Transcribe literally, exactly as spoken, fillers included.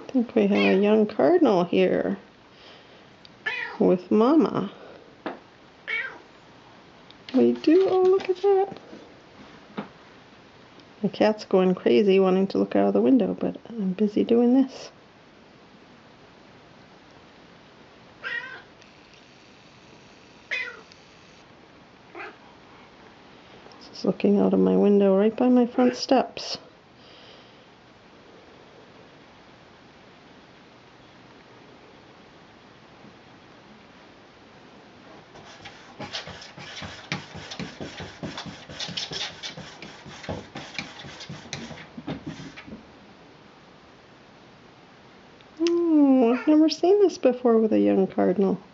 I think we have a young cardinal here with Mama. We do? Oh, look at that. The cat's going crazy wanting to look out of the window, but I'm busy doing this. Just looking out of my window right by my front steps. Oh, I've never seen this before with a young cardinal.